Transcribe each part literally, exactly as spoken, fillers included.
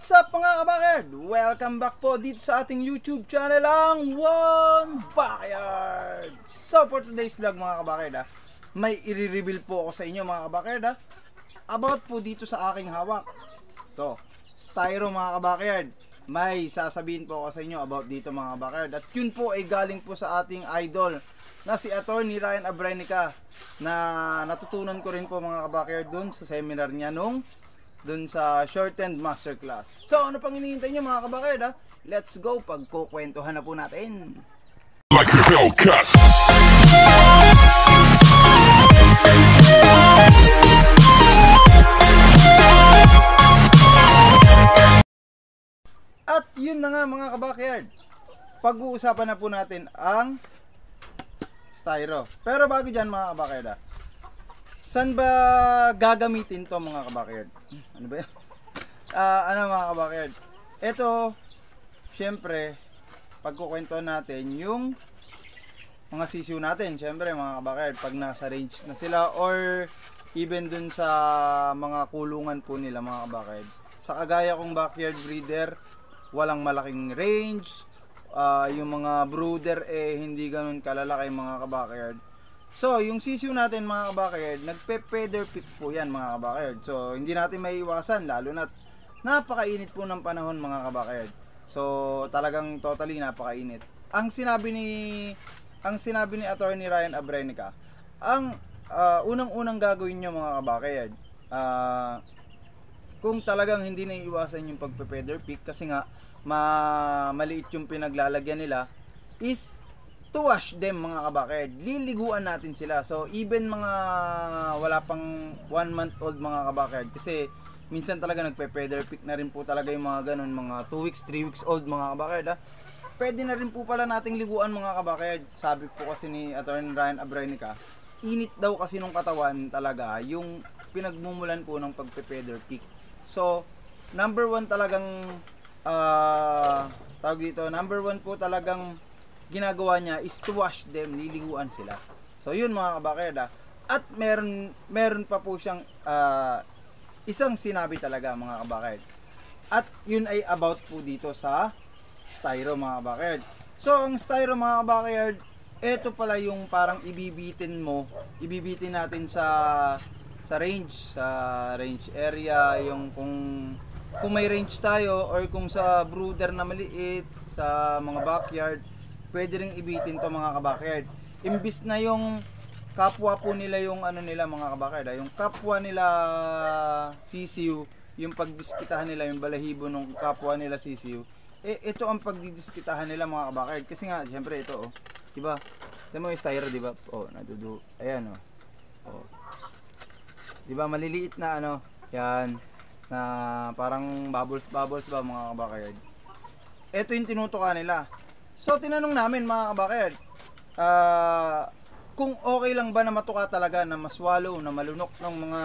What's up mga kabakerd? Welcome back po dito sa ating YouTube channel ang One Backyard. So for today's vlog mga kabakerd, ah, may i-reveal po ako sa inyo mga kabakerd, ah, about po dito sa aking hawak. To, styro mga kabakerd. May sasabihin po ako sa inyo about dito mga kabakerd. At yun po ay galing po sa ating idol na si Attorney Ryan Abrenica, na natutunan ko rin po mga kabakerd dun sa seminar niya nung dun sa shortened masterclass. So ano pang hinihintay nyo mga kabakerd, ha? Let's go, pagkukwentuhan na po natin. Like a Hellcat. At yun na nga mga kabakerd, pag-uusapan na po natin ang styro. Pero bago dyan mga kabakerd, ha, saan ba gagamitin to mga kabakerd? Ano ba yan? Uh, ano mga kabakerd? Ito, syempre, pagkukwento natin yung mga sisiw natin. Syempre mga kabakerd, pag nasa range na sila or even dun sa mga kulungan po nila mga kabakerd. Sa kagaya kong backyard breeder, walang malaking range. Uh, yung mga brooder eh hindi ganun kalalaki mga kabakerd. So, yung sisiw natin mga kabakerd, nagpe-feather pick po yan mga kabakerd. So, hindi natin maiiwasan, lalo na napakainit po ng panahon mga kabakerd. So, talagang totally napakainit. Ang sinabi ni ang sinabi ni Attorney Ryan Abrenica, ang uh, unang-unang gagawin nyo mga kabakerd, uh, kung talagang hindi naiiwasan yung pagpe-feather pick, kasi nga ma maliit yung pinaglalagyan nila, is to wash them mga kabakerd. Liliguan natin sila. So even mga wala pang one month old mga kabakerd, kasi minsan talaga nagpe-feather pick na rin po talaga yung mga ganun, mga two weeks, three weeks old mga kabakerd, ha? Pwede na rin po pala nating liguan mga kabakerd. Sabi po kasi ni Attorney Ryan Abrenica, init daw kasi nung katawan talaga yung pinagmumulan po ng pagpe-feather pick. So number one talagang uh, tawag dito, number one po talagang ginagawa niya is to wash them, liliguan sila. So yun mga kabakerd, ha? At meron meron pa po siyang uh, isang sinabi talaga mga kabakerd. At yun ay about po dito sa styro mga kabakerd. So ang styro mga kabakerd, eto pala yung parang ibibitin mo, ibibitin natin sa sa range, sa range area, yung kung kung may range tayo or kung sa brooder na maliit, sa mga backyard, pwede ring ibitin to mga kabakerd. Imbis na yung kapwa po nila yung ano nila mga kabakerd, yung kapwa nila sisiw, yung pagdiskitahan nila yung balahibo ng kapwa nila sisiw, eh ito ang pagdidiskitahan nila mga kabakerd. Kasi nga syempre ito, oh, di ba? Ito mo yung styro, di ba? Oh, nadudu. Ayan, oh. Oh. Di ba maliliit na ano, yan, na parang bubbles bubbles ba mga kabakerd. Ito yung tinutukan nila. So tinanong namin mga kabakerd, uh, kung okay lang ba na matuka talaga, na maswallow, na malunok ng mga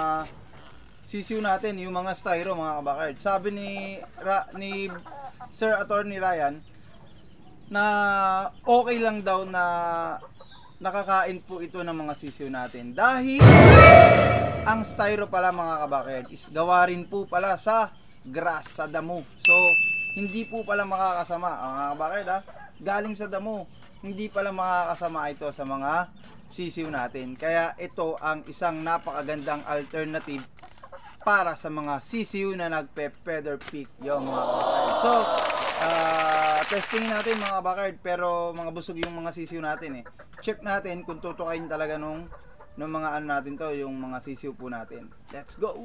sisiw natin, yung mga styro mga kabakerd. Sabi ni Ra, ni Sir Attorney Ryan na okay lang daw na nakakain po ito ng mga sisiw natin, dahil ang styro pala mga kabakerd is gawa rin po pala sa grass, sa damo. So hindi po pala makakasama mga kabakerd, ha? Galing sa damo, hindi pala makakasama ito sa mga sisiw natin. Kaya ito ang isang napakagandang alternative para sa mga sisiw na nagpe-feather pick yung mga kabakerd. So uh, testing natin mga kabakerd, pero mga busog yung mga sisiw natin, eh. Check natin kung tutukain talaga nung, nung mga ano natin to, yung mga sisiw po natin. Let's go!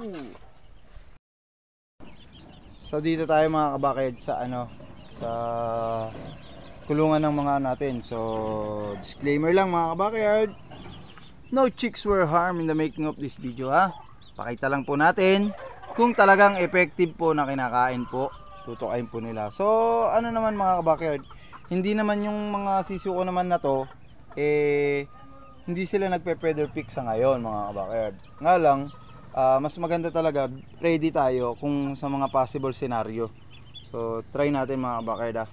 So dito tayo mga kabakerd sa ano, sa kulungan ng mga natin. So disclaimer lang mga kabakerd, no chicks were harmed in the making of this video, ha. Pakita lang po natin kung talagang effective po na kinakain po, tutukain po nila. So ano naman mga kabakerd, hindi naman yung mga sisiw ko naman na to, eh hindi sila nagpe-feather pick sa ngayon mga kabakerd. Nga lang, Uh, mas maganda talaga ready tayo kung sa mga possible scenario. So try natin mga kabakerd, ha.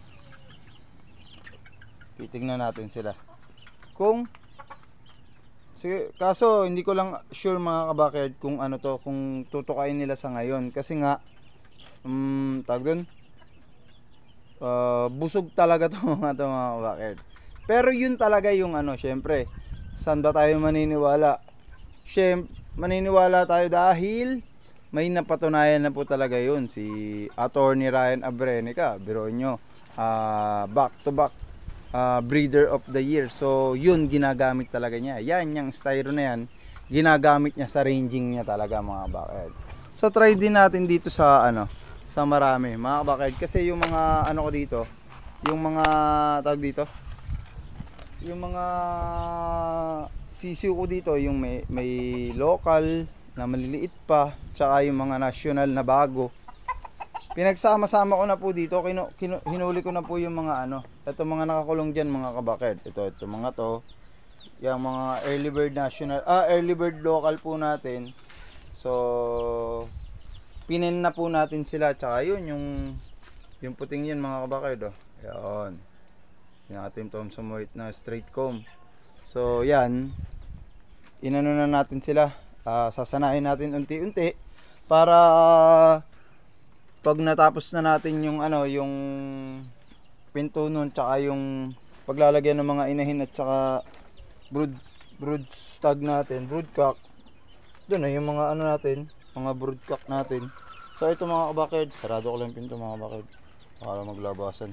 Titingnan natin sila kung Sige, kaso hindi ko lang sure mga kabakerd kung ano to, kung tutukain nila sa ngayon. Kasi nga, um, tawag dun, uh, busog talaga to mga to mga kabakerd. Pero yun talaga yung ano, syempre, saan ba tayo maniniwala? Syempre, maniniwala tayo dahil may napatunayan na po talaga yun. Si Attorney Ryan Abrenica, biroon nyo, uh, back to back uh, breeder of the year. So yun ginagamit talaga niya. Yan, yung styro na yan, ginagamit niya sa ranging niya talaga mga kabakerd. So try din natin dito sa ano, sa marami mga kabakerd. Kasi yung mga ano ko dito, yung mga tawag dito, yung mga sisiw ko dito, yung may, may local na maliliit pa, tsaka yung mga national na bago, pinagsama-sama ko na po dito. Kinu, kinu, hinuli ko na po yung mga ano, ito mga nakakulong dyan mga kabakerd. Ito, ito mga to, yung mga early bird national, ah early bird local po natin. So pinin na po natin sila, tsaka yun yung yung puting yun mga kabakerd, oh. Yan yung ating Thomson White na straight comb. So yan, inano na natin sila, uh, sasanayin natin unti-unti para uh, pag natapos na natin yung ano, yung pinto nun, tsaka yung paglalagyan ng mga inahin at tsaka brood brood stag natin, broodcock, doon na yung mga ano natin, mga broodcock natin. So ito mga kabakerd, sarado ko lang pinto mga kabakerd para maglabasan.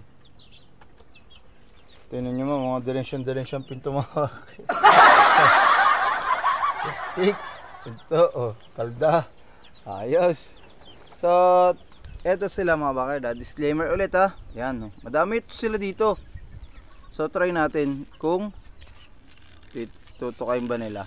Tingnan nyo mo, mga dilension-dilension pinto mga kabakerd. Plastic, pinto, oh, kalda, ayos. So eto sila mga kabakerd, ah. Disclaimer ulit ha, yan, oh. Madami ito sila dito. So try natin kung tutukain ba nila.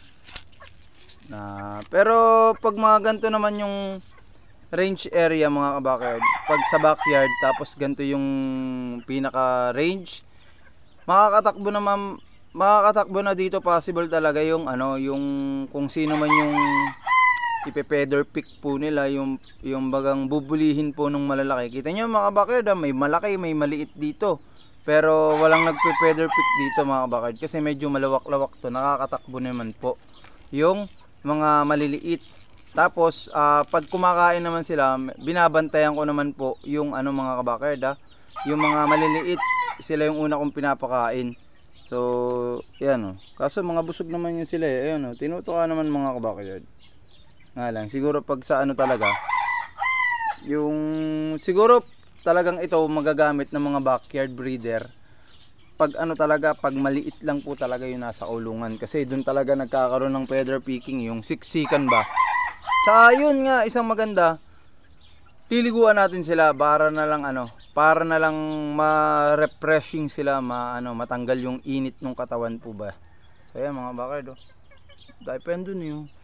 Na, pero pag mga ganito naman yung range area mga kabakerd, pag sa backyard tapos ganito yung pinaka range, makakatakbo naman, makakatakbo na dito possible talaga yung ano, yung kung sino man yung ipe-feather pick po nila, yung yung bagang bubulihin po nung malalaki. Kita niyo mga kabakerd, may malaki, may maliit dito. Pero walang nagpe-feather pick dito mga kabakerd kasi medyo malawak-lawak to, nakakatakbo naman po yung mga maliliit. Tapos uh, pag kumakain naman sila, binabantayan ko naman po yung ano mga kabakerd, ha? Yung mga maliliit, sila yung una kong pinapakain. So yan, oh. Kaso mga busog naman yun sila eh. Ayun, oh. Tinutuka naman mga kabakerd. Nga lang, siguro pag sa ano talaga, yung siguro talagang ito magagamit ng mga backyard breeder pag ano talaga, pag maliit lang po talaga yung nasa kulungan, kasi doon talaga nagkakaroon ng feather picking, yung siksikan ba. Tsaka yun nga, isang maganda, liliguan natin sila para na lang ano, para na lang ma-refreshing sila, ma ano, matanggal yung init ng katawan po ba. So yan mga bakerd, oh. Depende dun yun.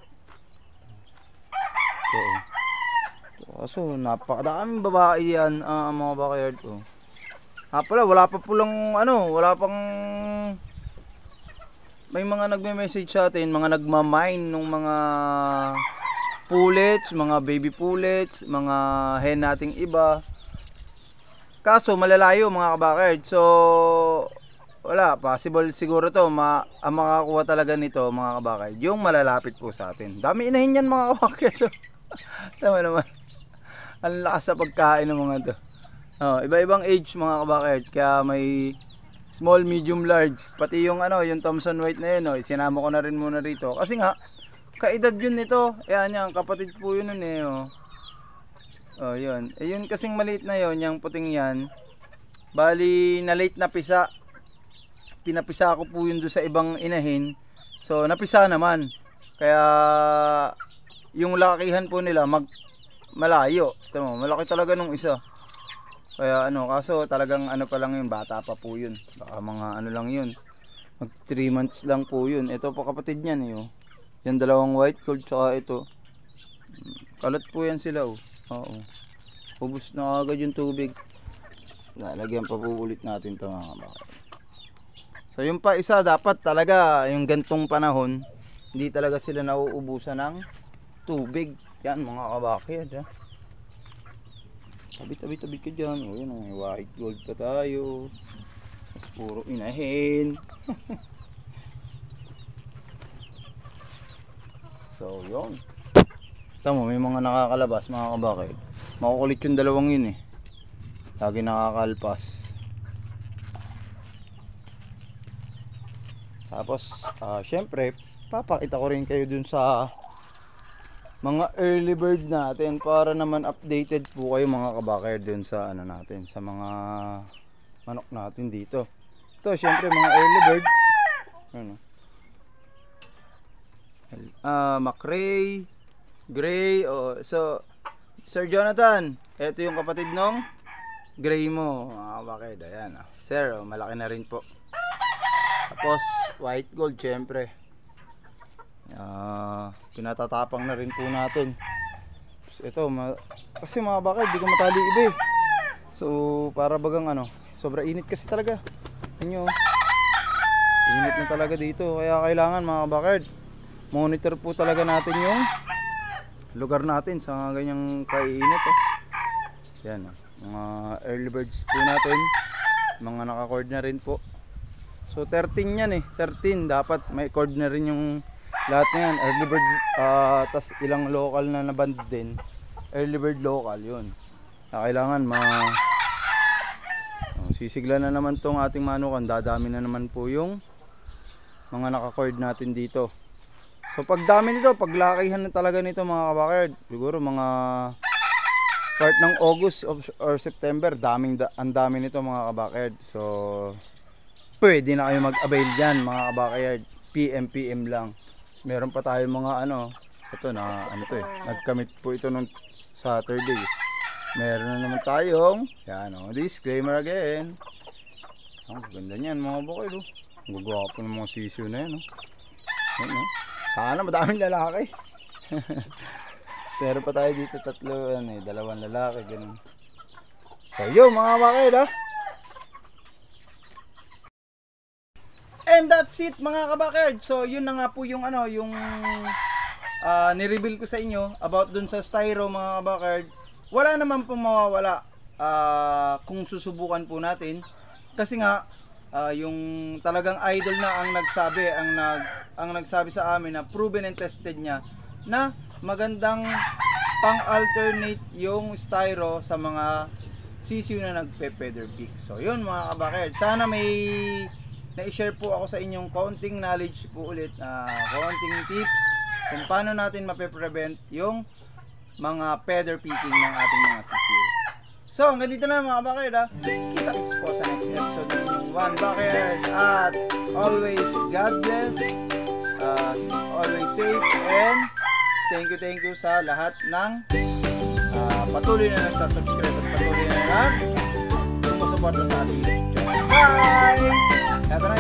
So, kaso napakadaming babae yan, uh, mga bakerd ko. Oh. Ah pala, wala pa po lang ano, wala pang, may mga nagme-message sa atin, mga nagmamine ng mga pullets, mga baby pullets, mga hen nating iba. Kaso malalayo mga kabakerd. So wala, possible siguro to, ma ang makakuha talaga nito mga kabakerd, yung malalapit po sa atin. Dami inahin yan mga kabakerd. Tama naman. Ang lakas sa pagkain ng mga to. Oh, iba-ibang age mga kabakerd, kaya may small, medium, large. Pati yung ano, yung Thomson White na yun, oh, sinama ko na rin muna rito. Kasi nga, kaedad yun nito. Ayan yan, kapatid po yun nun eh. Oh, oh yun. Eh, yun kasing maliit na yun, yung puting yan. Bali, na late na pisa. Pinapisa ko po yun doon sa ibang inahin. So, napisa naman. Kaya, yung lakihan po nila, mag malayo. Tama, malaki talaga nung isa. Kaya ano, kaso talagang ano pa lang yun, bata pa po yun. Baka mga ano lang yun, mag three months lang po yun. Ito pa kapatid niyan eh, oh. Yan dalawang white gold, tsaka ito. Kalat po yan sila, oh. Oo. Ubus na agad yung tubig. Lalagyan pa po ulit natin ito mga kabakerd. So yung pa isa, dapat talaga yung gantong panahon, hindi talaga sila nauubusan ng tubig. Yan mga kabakerd, ha. Tabi-tabi-tabi ka dyan. O yun, may white gold pa tayo. Mas puro inahin. So, yun. Tama, may mga nakakalabas, mga kabakid. Makukulit yung dalawang yun eh. Lagi nakakalpas. Tapos, uh, syempre, papakita ko rin kayo dun sa mga early bird natin para naman updated po kayo mga kabakid dun sa ano natin, sa mga manok natin dito. Ito, syempre, mga early bird. Ano? Uh, McRae, Gray, oh, so, Sir Jonathan, ito yung kapatid nung Gray mo, mga kabakid. Ayan, oh. Sir, oh, malaki na rin po. Tapos white gold syempre. Uh, pinatatapang na rin po natin. Tapos ito, ma kasi mga bakal, di ko matali iba eh. So para bagang ano, sobra init kasi talaga. Inyo, init na talaga dito. Kaya kailangan mga bakal, monitor po talaga natin yung lugar natin sa ganyang kainit eh. Yan, mga early birds po natin, mga naka-cord na rin po. So thirteen yan eh, thirteen dapat may cord na rin yung lahat na yan. Early bird, uh, tas ilang local na naband din. Early bird local, yun. Na kailangan ma... Oh, sisigla na naman tong ating manukan, dadami na naman po yung mga naka-cord natin dito. So pag dami nito, pag lakihan na talaga nito mga kabakard, siguro mga part ng August or September, daming da ang dami nito mga kabakard. So pwede na kayo mag-avail dyan mga kabakayard. P M P M lang. So, meron pa tayo mga ano. Ito na ano to eh. Nagkamit po ito nung Saturday. Meron na naman tayong yan o. Oh, disclaimer again. Ang oh, ganda niyan mga kabakayard oh. Ang gagwapo ng mga sisiyo na yan oh. Yan oh. Sana madaming lalaki. So, meron pa tayo dito tatlo. Ano eh. Dalawang lalaki. Ganun. So yun mga kabakayard ah. And that's it mga kabakard. So yun na nga po yung ano, yung uh, ni-reveal ko sa inyo about dun sa styro mga kabakard. Wala naman po mawawala uh, kung susubukan po natin. Kasi nga uh, yung talagang idol na ang nagsabi, ang nag ang nagsabi sa amin na proven and tested niya na magandang pang-alternate yung styro sa mga sisiw na nagpe-feather pick. So yun mga kabakard. Sana may na-share po ako sa inyong konting knowledge po ulit, uh, konting tips kung paano natin mape-prevent yung mga feather picking ng ating mga sisiw. So hanggang dito na mga bakayard ha. Kita-kits po sa next episode ng inyong One Bakayard at always God bless, uh, always safe, and thank you thank you sa lahat ng uh, patuloy na nagsasubscribe at patuloy na nag sumusuporta sa ating YouTube channel. Bye! Have a nice